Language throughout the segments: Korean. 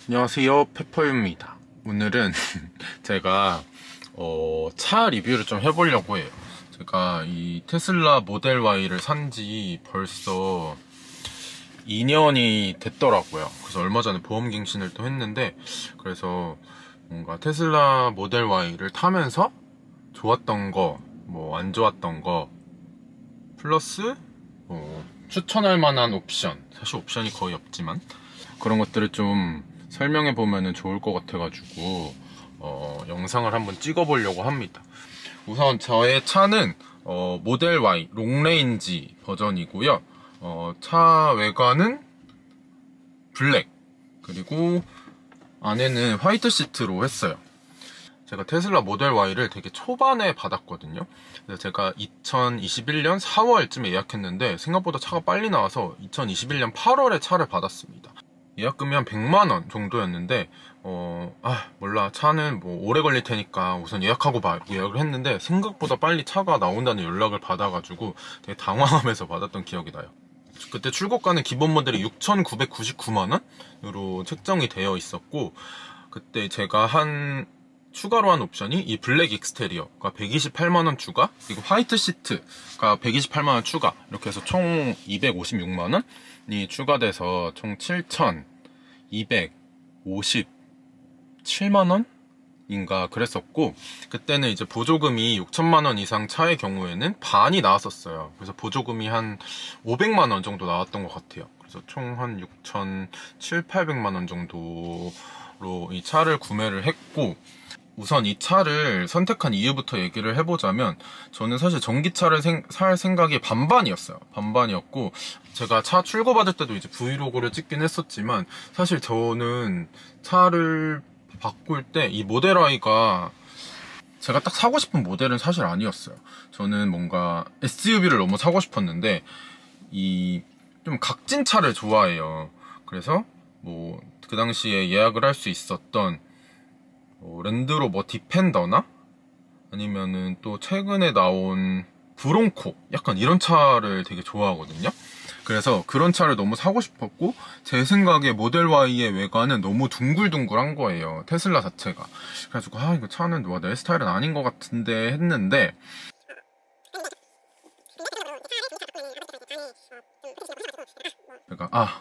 안녕하세요, 페퍼입니다. 오늘은 제가 차 리뷰를 좀 해보려고 해요. 제가 이 테슬라 모델 Y를 산지 벌써 2년이 됐더라고요. 그래서 얼마 전에 보험갱신을 또 했는데, 그래서 뭔가 테슬라 모델 Y를 타면서 좋았던 거, 뭐 안 좋았던 거, 플러스 추천할 만한 옵션, 사실 옵션이 거의 없지만 그런 것들을 좀 설명해 보면 좋을 것 같아가지고 영상을 한번 찍어보려고 합니다. 우선 저의 차는 모델 Y 롱레인지 버전이고요. 차 외관은 블랙, 그리고 안에는 화이트 시트로 했어요. 제가 테슬라 모델 Y를 되게 초반에 받았거든요. 그래서 제가 2021년 4월쯤에 예약했는데 생각보다 차가 빨리 나와서 2021년 8월에 차를 받았습니다. 예약금이 한 100만원 정도였는데 몰라, 차는 뭐 오래 걸릴 테니까 우선 예약하고 예약을 했는데 생각보다 빨리 차가 나온다는 연락을 받아가지고 되게 당황하면서 받았던 기억이 나요. 그때 출고가는 기본 모델이 6,999만원으로 책정이 되어 있었고, 그때 제가 추가로 한 옵션이 이 블랙 익스테리어가 128만원 추가, 그리고 화이트 시트가 128만원 추가, 이렇게 해서 총 256만원이 추가돼서 총 7,257만원인가 그랬었고, 그때는 이제 보조금이 6천만원 이상 차의 경우에는 반이 나왔었어요. 그래서 보조금이 한 500만원 정도 나왔던 것 같아요. 그래서 총 한 6,700~800만원 정도로 이 차를 구매를 했고, 우선 이 차를 선택한 이유부터 얘기를 해보자면, 저는 사실 전기차를 살 생각이 반반이었고, 제가 차 출고받을 때도 이제 브이로그를 찍긴 했었지만, 사실 저는 차를 바꿀 때 이 모델 Y가 제가 딱 사고 싶은 모델은 사실 아니었어요. 저는 뭔가 SUV를 너무 사고 싶었는데, 좀 각진 차를 좋아해요. 그래서 뭐 그 당시에 예약을 할 수 있었던 랜드로버 디펜더나 아니면은 또 최근에 나온 브롱코, 약간 이런 차를 되게 좋아하거든요. 그래서 그런 차를 너무 사고 싶었고, 제 생각에 모델 Y의 외관은 너무 둥글둥글한 거예요, 테슬라 자체가. 그래가지고 이거 차는 내 스타일은 아닌 것 같은데 했는데, 제가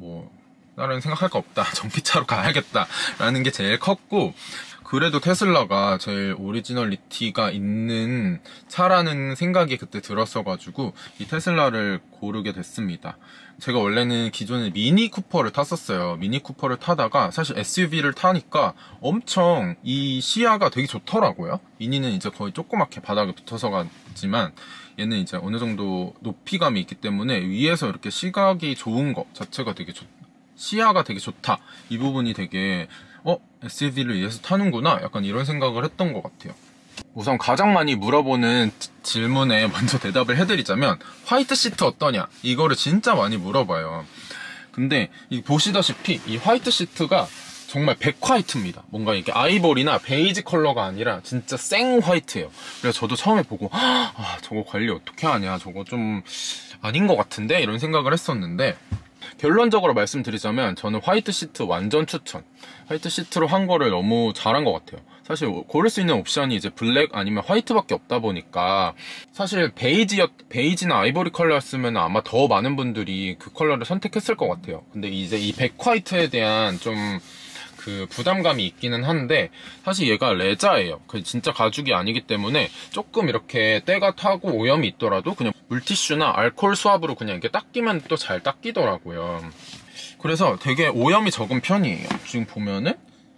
다른 생각할 거 없다, 전기차로 가야겠다 라는 게 제일 컸고, 그래도 테슬라가 제일 오리지널리티가 있는 차라는 생각이 그때 들었어가지고 이 테슬라를 고르게 됐습니다. 제가 원래는 기존에 미니 쿠퍼를 탔었어요. 미니 쿠퍼를 타다가 사실 SUV를 타니까 엄청 이 시야가 되게 좋더라고요. 미니는 이제 거의 조그맣게 바닥에 붙어서 갔지만, 얘는 이제 어느 정도 높이감이 있기 때문에 위에서 이렇게 시각이 좋은 것 자체가 되게 시야가 되게 좋다, 이 부분이 되게 SUV를 위해서 타는구나, 약간 이런 생각을 했던 것 같아요. 우선 가장 많이 물어보는 질문에 먼저 대답을 해드리자면, 화이트 시트 어떠냐, 이거를 진짜 많이 물어봐요. 근데 보시다시피 이 화이트 시트가 정말 백화이트입니다. 뭔가 이게 아이보리나 베이지 컬러가 아니라 진짜 생 화이트예요. 그래서 저도 처음에 보고 저거 관리 어떻게 하냐, 저거 좀 아닌 것 같은데, 이런 생각을 했었는데, 결론적으로 말씀드리자면 저는 화이트 시트 완전 추천. 화이트 시트로 한 거를 너무 잘한 것 같아요. 사실 고를 수 있는 옵션이 이제 블랙 아니면 화이트밖에 없다 보니까, 사실 베이지나 아이보리 컬러였으면 아마 더 많은 분들이 그 컬러를 선택했을 것 같아요. 근데 이제 이 백화이트에 대한 좀 부담감이 있기는 한데, 사실 얘가 레자예요. 진짜 가죽이 아니기 때문에 조금 이렇게 때가 타고 오염이 있더라도 그냥 물티슈나 알코올 수압으로 그냥 이렇게 닦이면 또 잘 닦이더라고요. 그래서 되게 오염이 적은 편이에요. 지금 보면은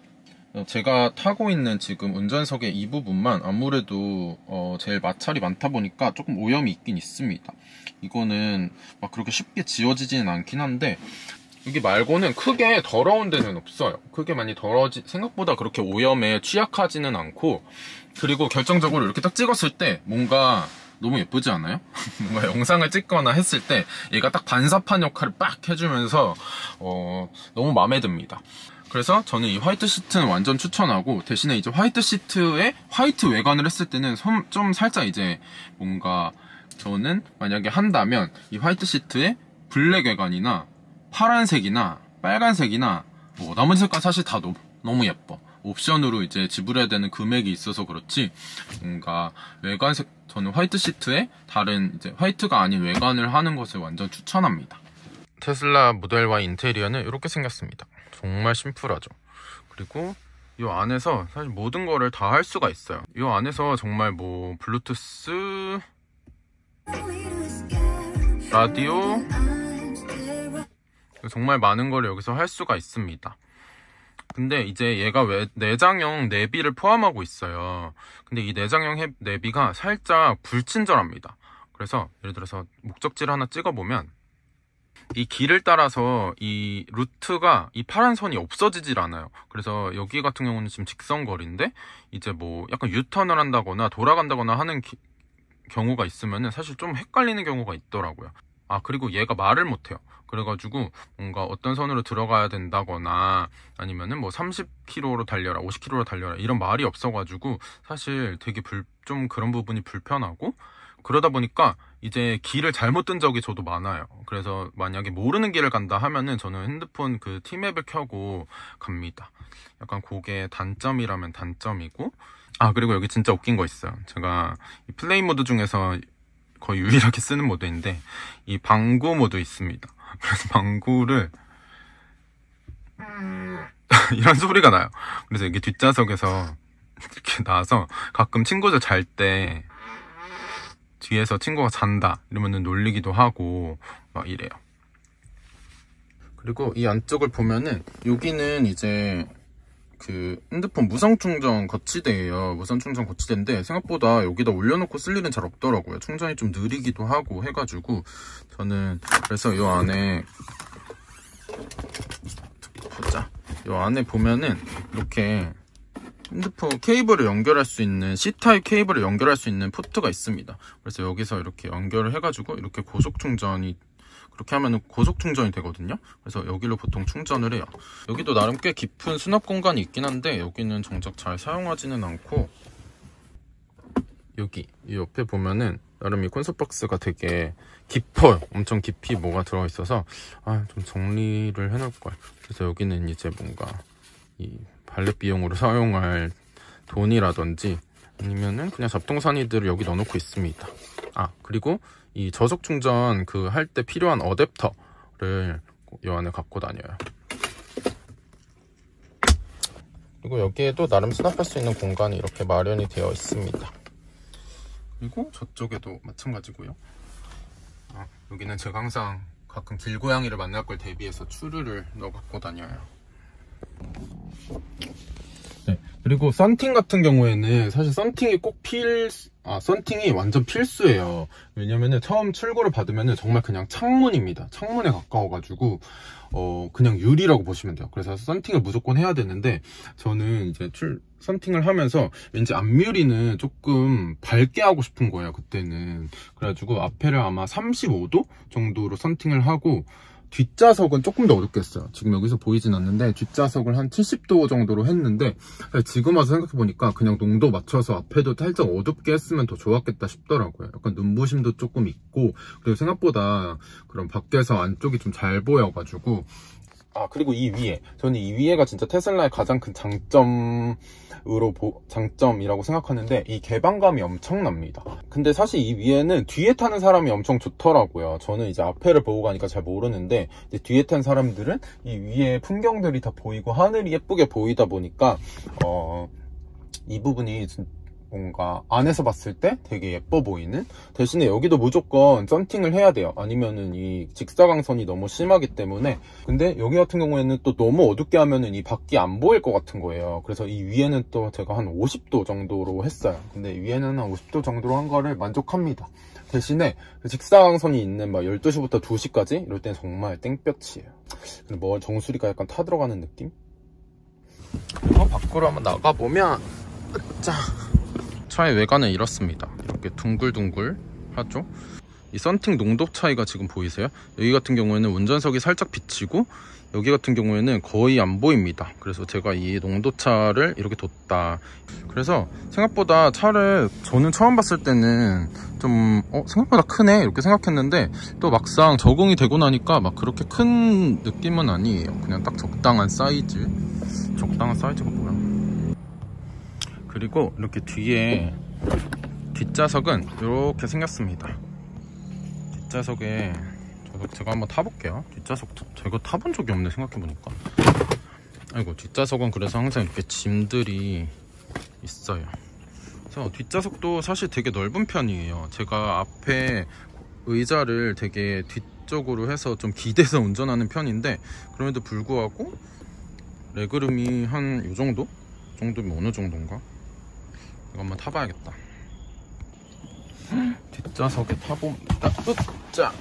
제가 타고 있는 지금 운전석의 이 부분만 아무래도 제일 마찰이 많다 보니까 조금 오염이 있긴 있습니다. 이거는 막 그렇게 쉽게 지워지지는 않긴 한데, 여기 말고는 크게 더러운 데는 없어요. 크게 많이 생각보다 그렇게 오염에 취약하지는 않고, 그리고 결정적으로 이렇게 딱 찍었을 때 뭔가 너무 예쁘지 않아요? 뭔가 영상을 찍거나 했을 때 얘가 딱 반사판 역할을 빡 해주면서 너무 마음에 듭니다. 그래서 저는 이 화이트 시트는 완전 추천하고, 대신에 이제 화이트 시트에 화이트 외관을 했을 때는 좀 살짝 이제 뭔가, 저는 만약에 한다면 이 화이트 시트에 블랙 외관이나 파란색이나 빨간색이나 뭐 나머지 색깔 사실 다 너무 예뻐. 옵션으로 이제 지불해야 되는 금액이 있어서 그렇지 뭔가 외관색 저는 화이트 시트에 다른 이제 화이트가 아닌 외관을 하는 것을 완전 추천합니다. 테슬라 모델 Y 인테리어는 이렇게 생겼습니다. 정말 심플하죠. 그리고 이 안에서 사실 모든 거를 다 할 수가 있어요. 이 안에서 정말 뭐 블루투스, 라디오, 정말 많은 걸 여기서 할 수가 있습니다. 근데 이제 얘가 내장형 내비를 포함하고 있어요. 근데 이 내장형 내비가 살짝 불친절합니다. 그래서 예를 들어서 목적지를 하나 찍어보면 이 길을 따라서 이 루트가 이 파란 선이 없어지질 않아요. 그래서 여기 같은 경우는 지금 직선거리인데 이제 뭐 약간 유턴을 한다거나 돌아간다거나 하는 경우가 있으면은 사실 좀 헷갈리는 경우가 있더라고요. 아, 그리고 얘가 말을 못해요. 그래가지고 뭔가 어떤 선으로 들어가야 된다거나 아니면은 뭐 30km로 달려라, 50km로 달려라 이런 말이 없어가지고 사실 되게 좀 그런 부분이 불편하고, 그러다 보니까 이제 길을 잘못 든 적이 저도 많아요. 그래서 만약에 모르는 길을 간다 하면은 저는 핸드폰 그 T맵을 켜고 갑니다. 약간 그게 단점이라면 단점이고, 아, 그리고 여기 진짜 웃긴 거 있어요. 제가 이 플레이 모드 중에서 거의 유일하게 쓰는 모드인데 이 방구 모드 있습니다. 그래서 방구를 이런 소리가 나요. 그래서 이게 뒷좌석에서 이렇게 나와서 가끔 친구들 잘 때 뒤에서 친구가 잔다 이러면은 놀리기도 하고 막 이래요. 그리고 이 안쪽을 보면은 여기는 이제 그 핸드폰 무선 충전 거치대예요. 무선 충전 거치대인데 생각보다 여기다 올려놓고 쓸 일은 잘 없더라고요. 충전이 좀 느리기도 하고 해가지고 저는 그래서 이 안에 보자. 이 안에 보면은 이렇게 핸드폰 케이블을 연결할 수 있는 C타입 케이블을 연결할 수 있는 포트가 있습니다. 그래서 여기서 이렇게 연결을 해가지고 이렇게 고속 충전이 그렇게 하면 고속 충전이 되거든요. 그래서 여기로 보통 충전을 해요. 여기도 나름 꽤 깊은 수납 공간이 있긴 한데 여기는 정작 잘 사용하지는 않고, 여기 이 옆에 보면은 나름 이 콘솔 박스가 되게 깊어요. 엄청 깊이 뭐가 들어가 있어서 좀 정리를 해놓을 걸. 그래서 여기는 이제 뭔가 이 발렛 비용으로 사용할 돈이라든지 아니면은 그냥 잡동사니들을 여기 넣어놓고 있습니다. 그리고 이 저속 충전 그 할 때 필요한 어댑터를 이 안에 갖고 다녀요. 그리고 여기에도 나름 수납할 수 있는 공간이 이렇게 마련이 되어 있습니다. 그리고 저쪽에도 마찬가지고요. 여기는 제가 항상 가끔 길고양이를 만날 걸 대비해서 추르를 넣어 갖고 다녀요. 네, 그리고 썬팅 같은 경우에는 사실 썬팅이 썬팅이 완전 필수예요. 왜냐면은 처음 출고를 받으면은 정말 그냥 창문입니다. 창문에 가까워가지고 그냥 유리라고 보시면 돼요. 그래서 썬팅을 무조건 해야 되는데 저는 이제 썬팅을 하면서 왠지 앞유리는 조금 밝게 하고 싶은 거예요, 그때는. 그래가지고 앞에를 아마 35도 정도로 썬팅을 하고 뒷좌석은 조금 더 어둡게 했어요. 지금 여기서 보이진 않는데 뒷좌석을 한 70도 정도로 했는데 지금 와서 생각해보니까 그냥 농도 맞춰서 앞에도 살짝 어둡게 했으면 더 좋았겠다 싶더라고요. 약간 눈부심도 조금 있고, 그리고 생각보다 그런 밖에서 안쪽이 좀 잘 보여가지고. 그리고 이 위에, 저는 이 위에가 진짜 테슬라의 가장 큰 장점이라고 생각하는데 이 개방감이 엄청납니다. 근데 사실 이 위에는 뒤에 타는 사람이 엄청 좋더라고요. 저는 이제 앞에를 보고 가니까 잘 모르는데 이제 뒤에 탄 사람들은 이 위에 풍경들이 다 보이고 하늘이 예쁘게 보이다 보니까 이 부분이 뭔가 안에서 봤을 때 되게 예뻐 보이는, 대신에 여기도 무조건 썬팅을 해야 돼요. 아니면은 이 직사광선이 너무 심하기 때문에. 근데 여기 같은 경우에는 또 너무 어둡게 하면은 이 밖이 안 보일 것 같은 거예요. 그래서 이 위에는 또 제가 한 50도 정도로 했어요. 근데 위에는 한 50도 정도로 한 거를 만족합니다. 대신에 그 직사광선이 있는 막 12시부터 2시까지 이럴 땐 정말 땡볕이에요. 근데 뭐 정수리가 약간 타들어가는 느낌? 그리고 밖으로 한번 나가보면 차의 외관은 이렇습니다. 이렇게 둥글둥글 하죠. 이 썬팅 농도 차이가 지금 보이세요? 여기 같은 경우에는 운전석이 살짝 비치고 여기 같은 경우에는 거의 안 보입니다. 그래서 제가 이 농도차를 이렇게 뒀다. 그래서 생각보다 차를 저는 처음 봤을 때는 좀 생각보다 크네 이렇게 생각했는데, 또 막상 적응이 되고 나니까 막 그렇게 큰 느낌은 아니에요. 그냥 딱 적당한 사이즈. 적당한 사이즈가 뭐야? 그리고 이렇게 뒤에 뒷좌석은 이렇게 생겼습니다. 뒷좌석에 제가 한번 타볼게요. 뒷좌석도 제가 타본 적이 없네, 생각해보니까. 아이고, 뒷좌석은 그래서 항상 이렇게 짐들이 있어요. 그래서 뒷좌석도 사실 되게 넓은 편이에요. 제가 앞에 의자를 되게 뒤쪽으로 해서 좀 기대서 운전하는 편인데, 그럼에도 불구하고 레그룸이 한 요 정도? 정도면 어느 정도인가? 이거 한번 타봐야겠다. 뒷좌석에 타봅니다. 자,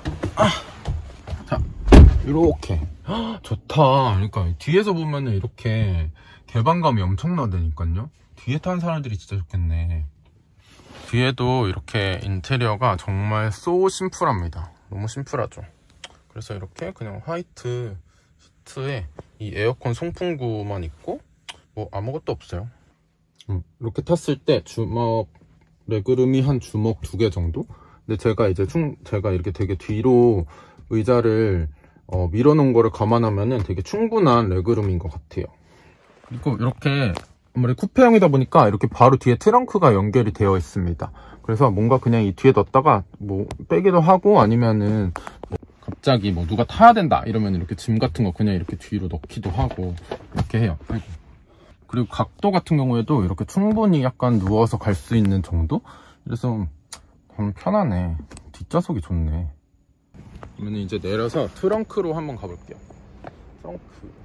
자, 이렇게 좋다. 그러니까 뒤에서 보면은 이렇게 개방감이 엄청나다니까요. 뒤에 탄 사람들이 진짜 좋겠네. 뒤에도 이렇게 인테리어가 정말 소 심플합니다. 너무 심플하죠. 그래서 이렇게 그냥 화이트 시트에 이 에어컨 송풍구만 있고 뭐 아무것도 없어요. 이렇게 탔을 때 주먹 레그룸이 한 주먹 2개 정도? 근데 제가 이제 제가 이렇게 되게 뒤로 의자를 밀어놓은 거를 감안하면은 되게 충분한 레그룸인 것 같아요. 그리고 이렇게 아무래도 쿠페형이다 보니까 이렇게 바로 뒤에 트렁크가 연결이 되어 있습니다. 그래서 뭔가 그냥 이 뒤에 넣었다가 뭐 빼기도 하고, 아니면은 뭐 갑자기 뭐 누가 타야 된다 이러면 이렇게 짐 같은 거 그냥 이렇게 뒤로 넣기도 하고 이렇게 해요. 그리고 각도 같은 경우에도 이렇게 충분히 약간 누워서 갈 수 있는 정도? 그래서 참 편하네. 뒷좌석이 좋네. 그러면 이제 내려서 트렁크로 한번 가볼게요. 트렁크.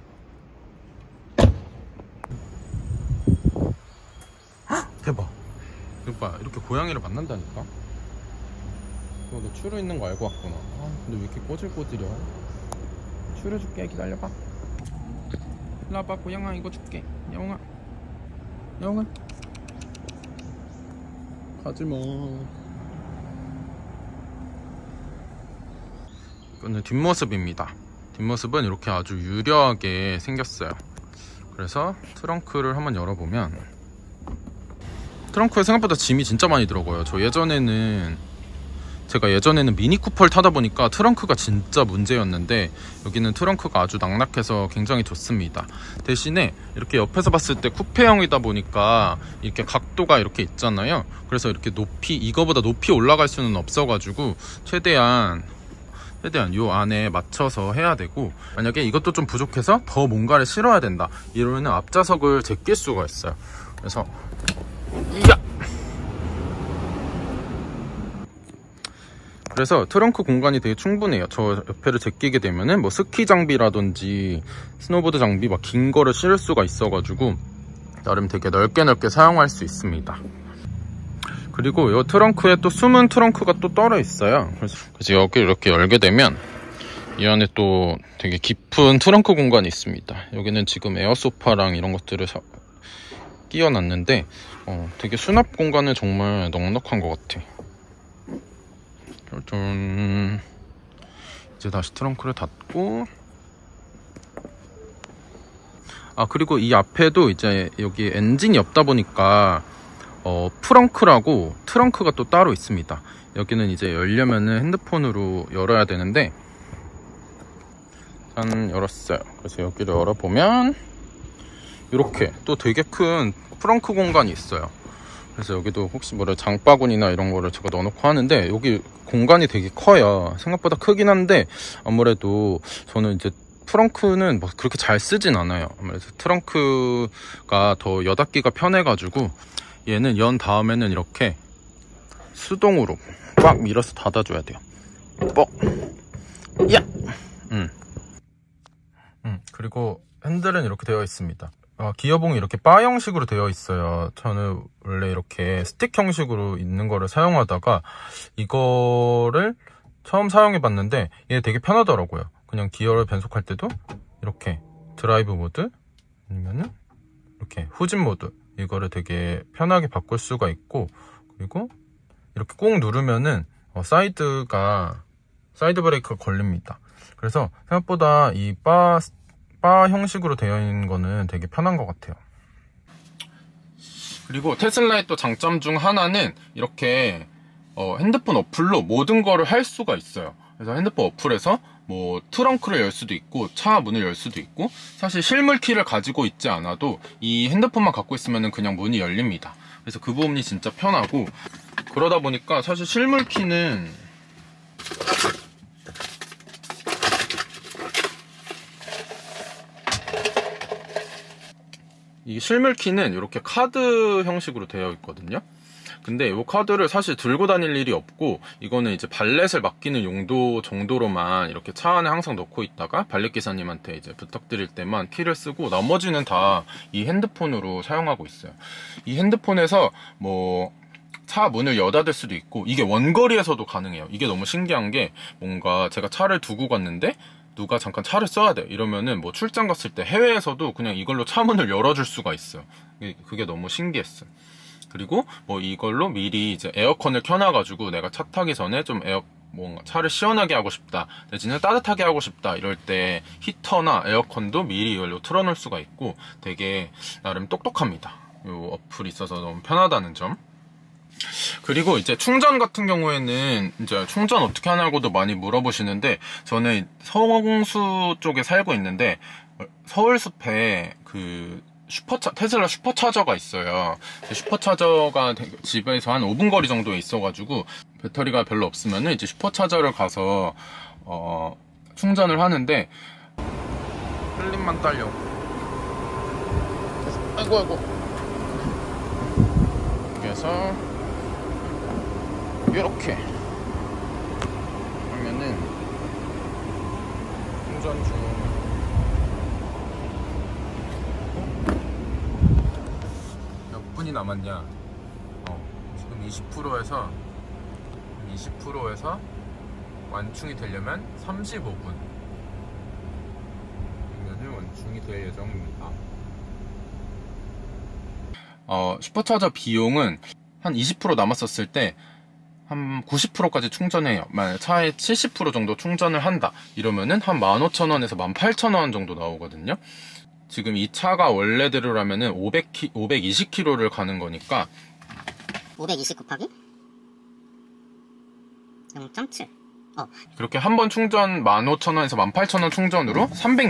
헉! 대박. 이봐, 이렇게 고양이를 만난다니까? 너 추루 있는 거 알고 왔구나. 근데 왜 이렇게 꼬질꼬질이야? 추루 줄게. 기다려봐. 일로 와봐, 고양아. 이거 줄게. 영아, 영아, 가지마. 이거는 뒷모습입니다. 뒷모습은 이렇게 아주 유려하게 생겼어요. 그래서 트렁크를 한번 열어보면 트렁크에 생각보다 짐이 진짜 많이 들어가요. 제가 예전에는 미니 쿠퍼를 타다 보니까 트렁크가 진짜 문제였는데, 여기는 트렁크가 아주 낭낙해서 굉장히 좋습니다. 대신에 이렇게 옆에서 봤을 때 쿠페형이다 보니까 이렇게 각도가 이렇게 있잖아요. 그래서 이렇게 이거보다 높이 올라갈 수는 없어가지고 최대한 요 안에 맞춰서 해야 되고, 만약에 이것도 좀 부족해서 더 뭔가를 실어야 된다 이러면은 앞좌석을 제낄 수가 있어요. 그래서 그래서 트렁크 공간이 되게 충분해요. 저 옆에를 제끼게 되면은 뭐 스키 장비라든지 스노보드 장비 막 긴 거를 실을 수가 있어가지고 나름 되게 넓게 사용할 수 있습니다. 그리고 이 트렁크에 또 숨은 트렁크가 또 떨어 있어요. 그래서 여기 이렇게 열게 되면 이 안에 또 되게 깊은 트렁크 공간이 있습니다. 여기는 지금 에어소파랑 이런 것들을 끼워놨는데 되게 수납 공간은 정말 넉넉한 것 같아. 짠. 이제 다시 트렁크를 닫고, 그리고 이 앞에도 이제 여기 엔진이 없다 보니까 프렁크라고 트렁크가 또 따로 있습니다. 여기는 이제 열려면은 핸드폰으로 열어야 되는데, 짠, 열었어요. 그래서 여기를 열어보면 이렇게 또 되게 큰 프렁크 공간이 있어요. 그래서 여기도 혹시 장바구니나 이런 거를 제가 넣어놓고 하는데, 여기 공간이 되게 커요. 생각보다 크긴 한데, 아무래도 저는 이제 프렁크는 뭐 그렇게 잘 쓰진 않아요. 아무래도 트렁크가 더 여닫기가 편해가지고, 얘는 연 다음에는 이렇게 수동으로 꽉 밀어서 닫아줘야 돼요. 뻑! 야! 그리고 핸들은 이렇게 되어 있습니다. 기어봉이 이렇게 바 형식으로 되어 있어요. 저는 원래 이렇게 스틱 형식으로 있는 거를 사용하다가 이거를 처음 사용해 봤는데 얘 되게 편하더라고요. 그냥 기어를 변속할 때도 이렇게 드라이브 모드 아니면은 이렇게 후진 모드, 이거를 되게 편하게 바꿀 수가 있고, 그리고 이렇게 꾹 누르면은 사이드 브레이크가 걸립니다. 그래서 생각보다 이 바 형식으로 되어 있는 거는 되게 편한 것 같아요. 그리고 테슬라의 또 장점 중 하나는 이렇게 핸드폰 어플로 모든 거를 할 수가 있어요. 그래서 핸드폰 어플에서 뭐 트렁크를 열 수도 있고 차 문을 열 수도 있고, 사실 실물 키를 가지고 있지 않아도 이 핸드폰만 갖고 있으면 그냥 문이 열립니다. 그래서 그 부분이 진짜 편하고, 그러다 보니까 사실 실물 키는 이 실물 키는 이렇게 카드 형식으로 되어 있거든요. 근데 이 카드를 사실 들고 다닐 일이 없고, 이거는 이제 발렛을 맡기는 용도 정도로만 이렇게 차 안에 항상 넣고 있다가 발렛 기사님한테 이제 부탁드릴 때만 키를 쓰고, 나머지는 다 이 핸드폰으로 사용하고 있어요. 이 핸드폰에서 뭐 차 문을 여닫을 수도 있고, 이게 원거리에서도 가능해요. 이게 너무 신기한 게, 뭔가 제가 차를 두고 갔는데 누가 잠깐 차를 써야 돼 이러면은 뭐 출장 갔을 때 해외에서도 그냥 이걸로 차 문을 열어줄 수가 있어요. 그게 너무 신기했어요. 그리고 뭐 이걸로 미리 이제 에어컨을 켜놔가지고 내가 차 타기 전에 좀 뭔가 차를 시원하게 하고 싶다, 내지는 따뜻하게 하고 싶다 이럴 때 히터나 에어컨도 미리 이걸로 틀어놓을 수가 있고, 되게 나름 똑똑합니다. 이 어플이 있어서 너무 편하다는 점. 그리고 이제 충전 같은 경우에는 이제 충전 어떻게 하냐고도 많이 물어보시는데, 저는 서울수 쪽에 살고 있는데 서울숲에 그 테슬라 슈퍼차저가 있어요. 슈퍼차저가 집에서 한 5분 거리 정도에 있어가지고 배터리가 별로 없으면은 이제 슈퍼차저를 가서 충전을 하는데, 흘림만 딸려. 아이고. 그래서 이렇게 하면은 충전 중. 몇 분이 남았냐? 지금 20%에서 완충이 되려면 35분 그러면 완충이 될 예정입니다. 슈퍼차저 비용은 한 20% 남았었을 때 한 90%까지 충전해요. 만약 차에 70% 정도 충전을 한다 이러면은 한 15,000원에서 18,000원 정도 나오거든요. 지금 이 차가 원래대로라면은 520km를 가는 거니까 520 곱하기 0.7 그렇게 한 번 충전 15,000원에서 18,000원 충전으로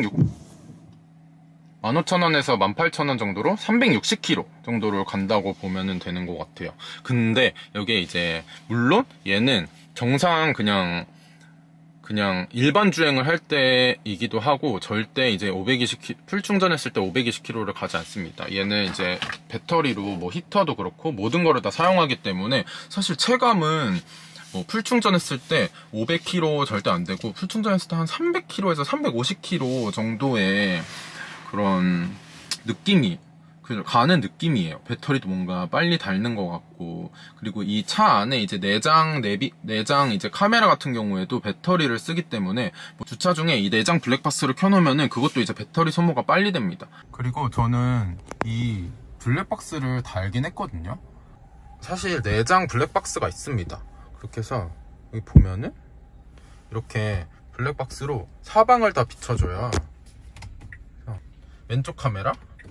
15,000원에서 18,000원 정도로 360km 정도를 간다고 보면 되는 것 같아요. 근데 여기에 이제 물론 얘는 정상 그냥 일반 주행을 할 때이기도 하고, 절대 이제 520km 풀 충전했을 때 520km를 가지 않습니다. 얘는 이제 배터리로 뭐 히터도 그렇고 모든 거를 다 사용하기 때문에 사실 체감은 뭐 풀 충전했을 때 500km 절대 안 되고, 풀 충전했을 때 한 300km에서 350km 정도의 그런 느낌이 가는 느낌이에요. 배터리도 뭔가 빨리 닳는 것 같고, 그리고 이 차 안에 이제 내장 이제 카메라 같은 경우에도 배터리를 쓰기 때문에 뭐 주차 중에 이 내장 블랙박스를 켜놓으면은 그것도 이제 배터리 소모가 빨리 됩니다. 그리고 저는 이 블랙박스를 달긴 했거든요. 사실 내장 블랙박스가 있습니다. 그렇게 해서 여기 보면은 이렇게 블랙박스로 사방을 다 비춰줘요. 왼쪽 카메라,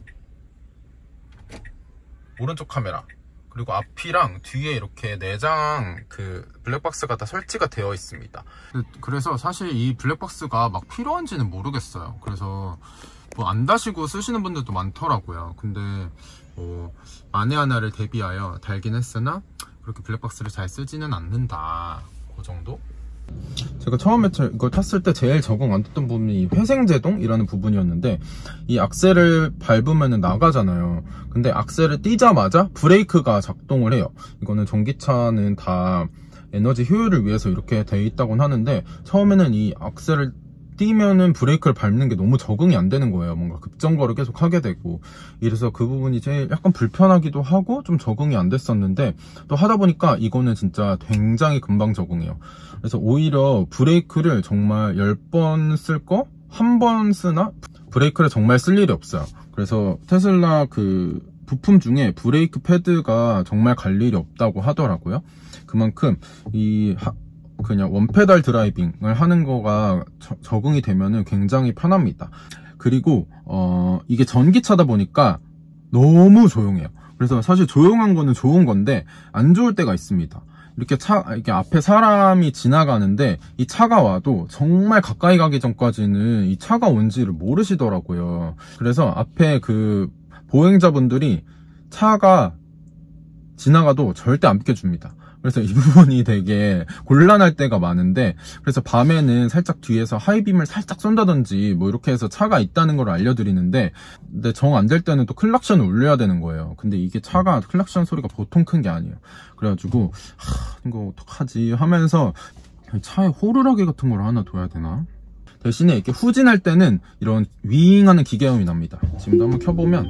오른쪽 카메라, 그리고 앞이랑 뒤에 이렇게 내장 그 블랙박스가 다 설치가 되어 있습니다. 그래서 사실 이 블랙박스가 막 필요한지는 모르겠어요. 그래서 뭐 안 다시고 쓰시는 분들도 많더라고요. 근데 뭐 만에 하나를 대비하여 달긴 했으나 그렇게 블랙박스를 잘 쓰지는 않는다, 그 정도? 제가 처음에 이걸 탔을 때 제일 적응 안 됐던 부분이 이 회생제동이라는 부분이었는데, 이 악셀을 밟으면 나가잖아요. 근데 악셀을 띄자마자 브레이크가 작동을 해요. 이거는 전기차는 다 에너지 효율을 위해서 이렇게 돼 있다고는 하는데, 처음에는 이 악셀을 띄면은 브레이크를 밟는 게 너무 적응이 안 되는 거예요. 뭔가 급정거를 계속 하게 되고, 이래서 그 부분이 제일 약간 불편하기도 하고 좀 적응이 안 됐었는데, 또 하다 보니까 이거는 진짜 굉장히 금방 적응해요. 그래서 오히려 브레이크를 정말 10번 쓸 거 한 번 쓰나 브레이크를 정말 쓸 일이 없어요. 그래서 테슬라 그 부품 중에 브레이크 패드가 정말 갈 일이 없다고 하더라고요. 그만큼 이 그냥 원페달 드라이빙을 하는 거가 적응이 되면은 굉장히 편합니다. 그리고 이게 전기차다 보니까 너무 조용해요. 그래서 사실 조용한 거는 좋은 건데 안 좋을 때가 있습니다. 이렇게 앞에 사람이 지나가는데 이 차가 와도 정말 가까이 가기 전까지는 이 차가 온지를 모르시더라고요. 그래서 앞에 그 보행자분들이 차가 지나가도 절대 안 비켜줍니다. 그래서 이 부분이 되게 곤란할 때가 많은데, 그래서 밤에는 살짝 뒤에서 하이빔을 살짝 쏜다든지 뭐 이렇게 해서 차가 있다는 걸 알려드리는데, 근데 정 안 될 때는 또 클락션을 울려야 되는 거예요. 근데 이게 차가 클락션 소리가 보통 큰 게 아니에요. 그래가지고 이거 어떡하지 하면서 차에 호루라기 같은 걸 하나 둬야 되나? 대신에 이렇게 후진할 때는 이런 윙하는 기계음이 납니다. 지금도 한번 켜보면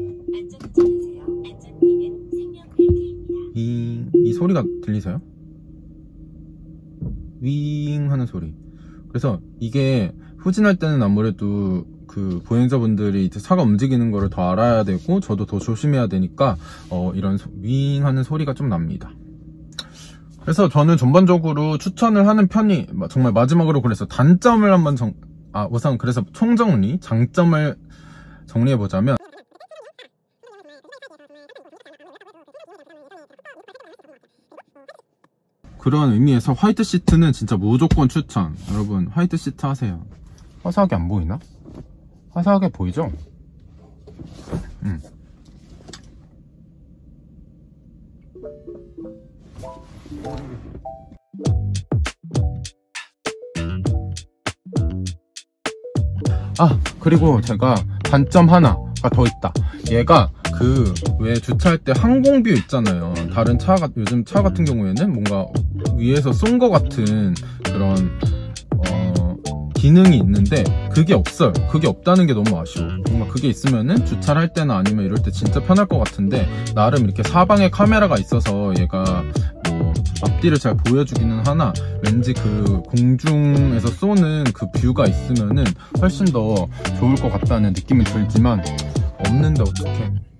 이 소리가 들리세요? 윙 하는 소리. 그래서 이게 후진할 때는 아무래도 그 보행자분들이 이제 차가 움직이는 거를 더 알아야 되고 저도 더 조심해야 되니까 이런 윙 하는 소리가 좀 납니다. 그래서 저는 전반적으로 추천을 하는 편이, 정말 마지막으로 그래서 단점을 한번 우선 그래서 총정리, 장점을 정리해보자면, 그런 의미에서 화이트 시트는 진짜 무조건 추천. 여러분 화이트 시트 하세요. 화사하게 안 보이나? 화사하게 보이죠? 그리고 제가 단점 하나가 더 있다. 얘가 왜 주차할 때 항공뷰 있잖아요. 다른 요즘 차 같은 경우에는 뭔가 위에서 쏜 거 같은 그런 기능이 있는데 그게 없어요. 그게 없다는 게 너무 아쉬워. 뭔가 그게 있으면은 주차를 할 때나 아니면 이럴 때 진짜 편할 것 같은데, 나름 이렇게 사방에 카메라가 있어서 얘가 뭐 앞뒤를 잘 보여주기는 하나, 왠지 그 공중에서 쏘는 그 뷰가 있으면은 훨씬 더 좋을 것 같다는 느낌이 들지만 없는데 어떡해.